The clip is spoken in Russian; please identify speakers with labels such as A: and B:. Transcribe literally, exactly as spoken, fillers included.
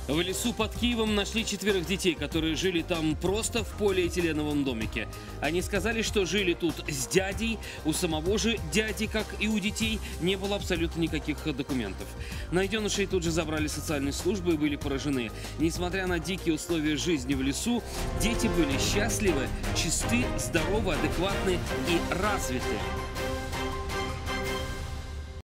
A: В лесу под Киевом нашли четверых детей, которые жили там просто в полиэтиленовом домике. Они сказали, что жили тут с дядей. У самого же дяди, как и у детей, не было абсолютно никаких документов. Найденышей тут же забрали социальные службы и были поражены. Несмотря на дикие условия жизни в лесу, дети были счастливы, чисты, здоровы, адекватны и развиты.